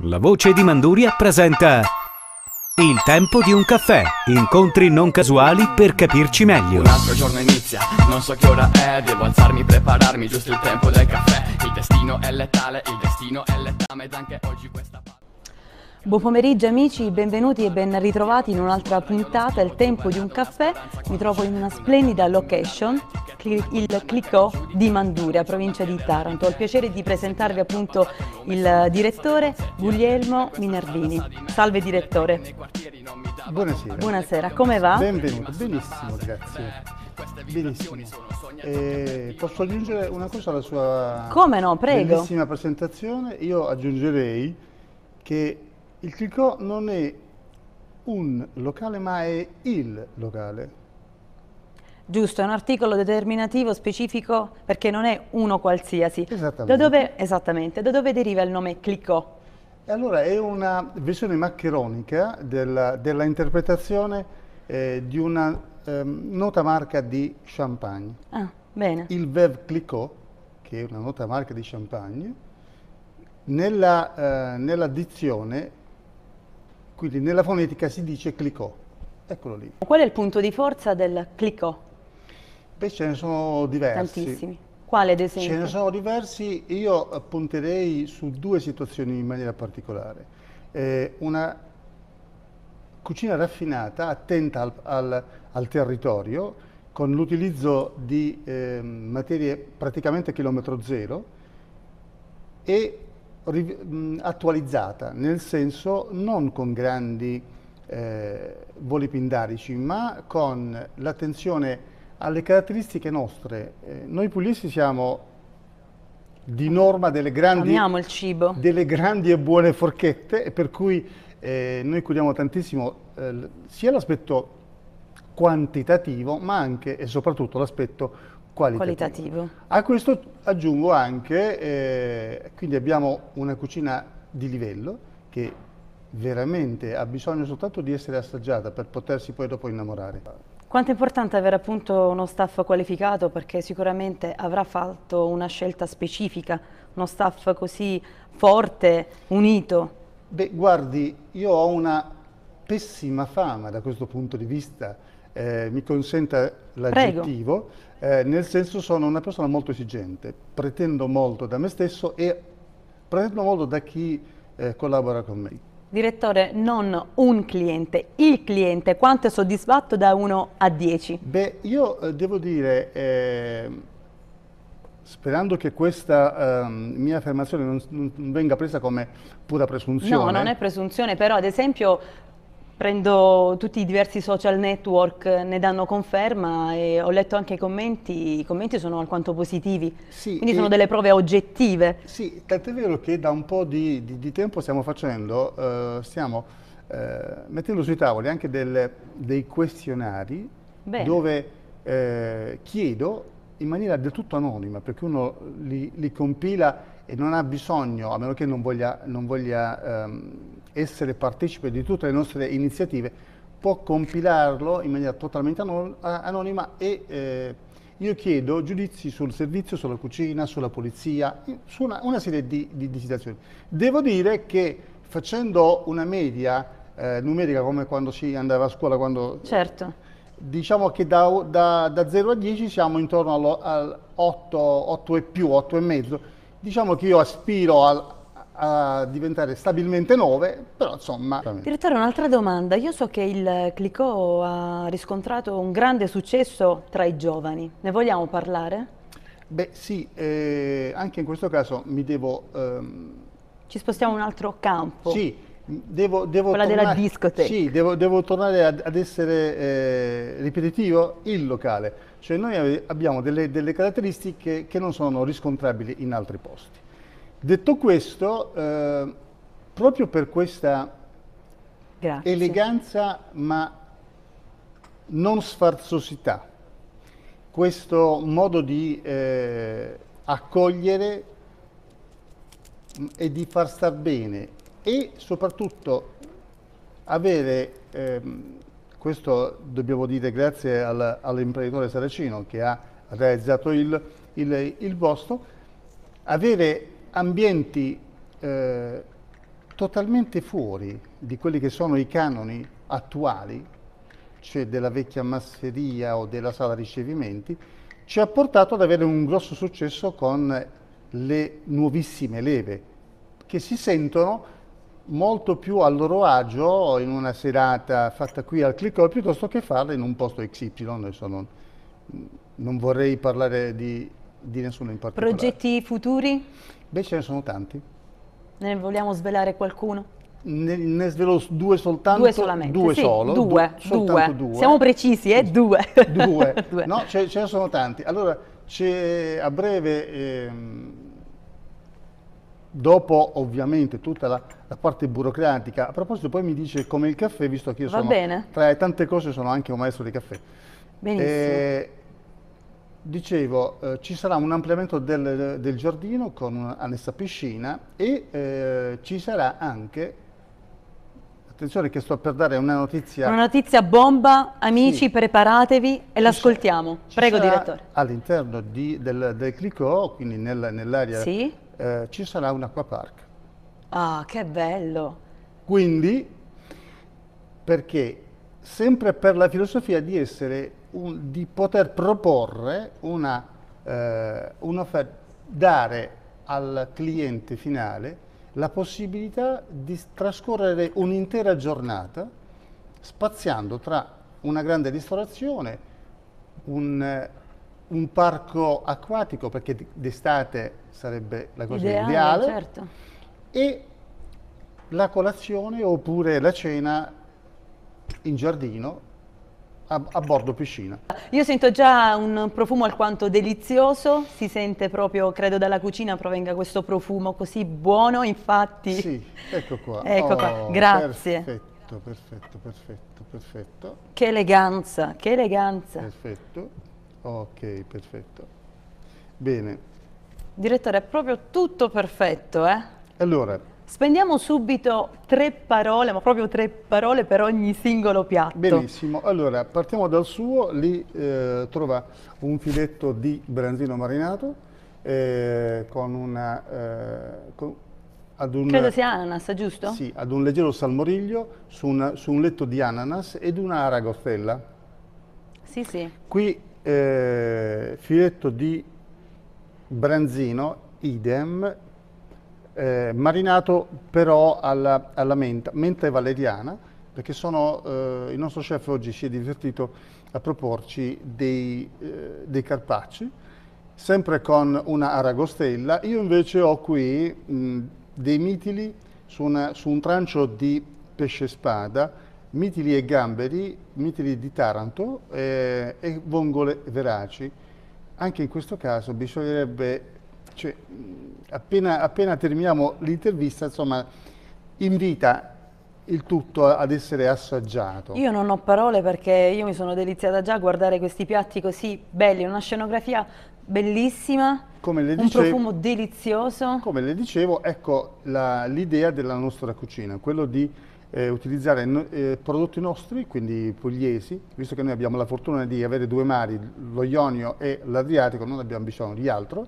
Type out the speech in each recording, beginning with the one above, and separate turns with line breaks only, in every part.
La voce di Manduria presenta Il tempo di un caffè. Incontri non casuali per capirci meglio.
Un altro giorno inizia, non so che ora è. Devo alzarmi, prepararmi, giusto il tempo del caffè. Il destino è letale, il destino è letame ed anche oggi questa parte.
Buon pomeriggio amici, benvenuti e ben ritrovati in un'altra puntata, Il tempo di un caffè. Mi trovo in una splendida location, il Clicquot di Manduria, provincia di Taranto. Ho il piacere di presentarvi appunto il direttore Guglielmo Minervini. Salve direttore.
Buonasera.
Buonasera, come va?
Benvenuto, benissimo, grazie. Benissimo. Posso aggiungere una cosa alla sua
Come no, prego.
bellissima presentazione? Io aggiungerei che il Clicquot non è un locale, ma è il locale.
Giusto, è un articolo determinativo specifico perché non è uno qualsiasi.
Esattamente.
Esattamente, da dove deriva il nome Clicquot?
E allora è una versione maccheronica della interpretazione di una nota marca di champagne.
Ah, bene.
Il Veuve Clicquot, che è una nota marca di champagne, nella dizione, quindi nella fonetica si dice Clicquot. Eccolo lì.
Qual è il punto di forza del Clicquot?
Beh, ce ne sono diversi.
Tantissimi. Quale ad esempio?
Ce ne sono diversi, io punterei su due situazioni in maniera particolare. Una cucina raffinata, attenta al territorio, con l'utilizzo di materie praticamente a chilometro zero e attualizzata, nel senso non con grandi voli pindarici, ma con l'attenzione alle caratteristiche nostre. Noi pugliesi siamo di norma
Amiamo il cibo.
delle grandi e buone forchette, e per cui noi curiamo tantissimo sia l'aspetto quantitativo, ma anche e soprattutto l'aspetto qualitativo. A questo aggiungo anche, quindi abbiamo una cucina di livello che veramente ha bisogno soltanto di essere assaggiata per potersi poi dopo innamorare.
Quanto è importante avere appunto uno staff qualificato, perché sicuramente avrà fatto una scelta specifica, uno staff così forte, unito.
Beh, guardi, io ho una pessima fama da questo punto di vista, mi consenta l'aggettivo, nel senso sono una persona molto esigente, pretendo molto da me stesso e pretendo molto da chi collabora con me.
Direttore, non un cliente, il cliente, quanto è soddisfatto da 1 a 10?
Beh, io devo dire, sperando che questa mia affermazione non venga presa come pura presunzione.
No, non è presunzione, però ad esempio prendo tutti i diversi social network, ne danno conferma e ho letto anche i commenti sono alquanto positivi,
sì,
quindi sono delle prove oggettive.
Sì, tant'è vero che da un po' di tempo stiamo mettendo sui tavoli anche dei questionari. Bene. Dove chiedo in maniera del tutto anonima, perché uno li compila e non ha bisogno, a meno che non voglia essere partecipe di tutte le nostre iniziative, può compilarlo in maniera totalmente anonima e io chiedo giudizi sul servizio, sulla cucina, sulla polizia, su una serie di situazioni. Devo dire che facendo una media numerica come quando si andava a scuola,
Certo.
Diciamo che da 0 a 10 siamo intorno al 8 e più, 8 e mezzo. Diciamo che io aspiro a diventare stabilmente 9, però insomma.
Direttore, un'altra domanda. Io so che il Clicquot ha riscontrato un grande successo tra i giovani. Ne vogliamo parlare?
Beh sì, anche in questo caso mi devo...
Ci spostiamo in un altro campo.
Sì,
quella della discoteca.
Sì, devo tornare ad essere ripetitivo, il locale. Cioè noi abbiamo delle caratteristiche che non sono riscontrabili in altri posti. Detto questo, proprio per questa eleganza ma non sfarzosità, questo modo di accogliere e di far star bene e soprattutto avere, questo dobbiamo dire grazie all'imprenditore saracino che ha realizzato il posto, avere ambienti totalmente fuori di quelli che sono i canoni attuali, cioè della vecchia masseria o della sala ricevimenti, ci ha portato ad avere un grosso successo con le nuovissime leve, che si sentono molto più a loro agio in una serata fatta qui al Clicò piuttosto che farla in un posto XY. Adesso non vorrei parlare di nessuno in particolare.
Progetti futuri?
Beh, ce ne sono tanti.
Ne vogliamo svelare qualcuno?
Ne svelo due soltanto.
Due solamente?
Due
sì,
solo.
Due.
Due.
Siamo precisi, Due.
Due. No, ce ne sono tanti. Allora, a breve, dopo ovviamente tutta la parte burocratica, a proposito poi mi dice come il caffè, visto che io sono, tra le tante cose sono anche un maestro di caffè.
Benissimo.
Dicevo, ci sarà un ampliamento del giardino con un'annessa piscina e ci sarà anche, attenzione che sto per dare una notizia.
Una notizia bomba, amici, sì. Preparatevi e l'ascoltiamo. Prego, direttore.
All'interno del Clicò, quindi nell'area,
sì?
Ci sarà un acquapark.
Ah, che bello! Quindi,
perché sempre per la filosofia di poter proporre un'offerta, dare al cliente finale la possibilità di trascorrere un'intera giornata spaziando tra una grande ristorazione, un parco acquatico, perché d'estate sarebbe la cosa ideale,
certo.
E la colazione oppure la cena in giardino a bordo piscina.
Io sento già un profumo alquanto delizioso, si sente proprio, credo dalla cucina provenga questo profumo così buono, infatti.
Sì, ecco qua.
Ecco qua, grazie.
Perfetto.
Che eleganza, che eleganza.
Perfetto, ok, perfetto. Bene.
Direttore, è proprio tutto perfetto,
Allora,
spendiamo subito 3 parole, ma proprio 3 parole per ogni singolo piatto.
Benissimo, allora partiamo dal suo, lì trova un filetto di branzino marinato con una...
credo sia ananas, giusto?
Sì, ad un leggero salmoriglio su un letto di ananas ed una aragostella.
Sì, sì.
Qui filetto di branzino, idem, marinato però alla menta e valeriana, perché il nostro chef oggi si è divertito a proporci dei carpacci, sempre con una aragostella. Io invece ho qui dei mitili su un trancio di pesce spada, mitili e gamberi, mitili di Taranto e vongole veraci. Anche in questo caso bisognerebbe... Cioè, appena terminiamo l'intervista, insomma, invita il tutto ad essere assaggiato.
Io non ho parole perché io mi sono deliziata già a guardare questi piatti così belli, una scenografia bellissima, un profumo delizioso.
Come le dicevo, ecco l'idea della nostra cucina, quello di utilizzare prodotti nostri, quindi pugliesi, visto che noi abbiamo la fortuna di avere 2 mari, lo Ionio e l'Adriatico, non abbiamo bisogno di altro,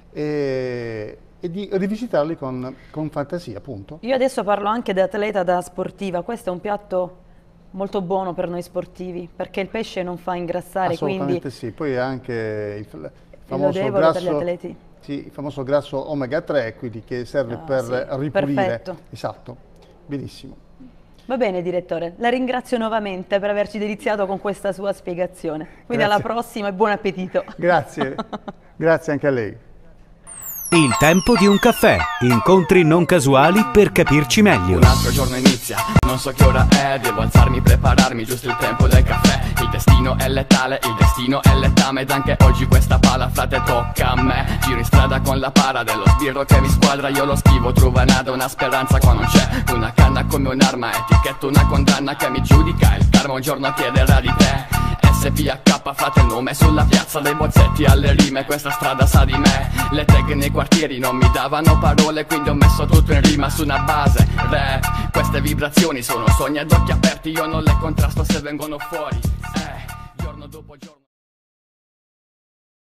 e di rivisitarli con fantasia, appunto.
Io adesso parlo anche da atleta, da sportiva. Questo è un piatto molto buono per noi sportivi, perché il pesce non fa ingrassare.
Assolutamente
quindi
sì, poi anche il famoso
per gli atleti.
Sì, il famoso grasso omega 3, quindi che serve per ripulire.
Perfetto.
Esatto, benissimo.
Va bene, direttore, la ringrazio nuovamente per averci deliziato con questa sua spiegazione. Quindi alla prossima e buon appetito.
Grazie, grazie anche a lei.
Il tempo di un caffè. Incontri non casuali per capirci meglio.
Un altro giorno inizia, non so che ora è, devo alzarmi, prepararmi, giusto il tempo del caffè. Il destino è letale, il destino è letame, ed anche oggi questa pala, frate, tocca a me. Giro in strada con la para dello sbirro che mi squadra, io lo schivo, trovo nada, una speranza qua non c'è. Una canna come un'arma, etichetto una condanna che mi giudica, il karma un giorno chiederà di te. SPH, frate, il nome sulla piazza, dai bozzetti alle rime, questa strada sa di me. Le tag nei quartieri non mi davano parole, quindi ho messo tutto in rima su una base rap. Queste vibrazioni sono sogni ad occhi aperti, io non le contrasto se vengono fuori, giorno dopo giorno.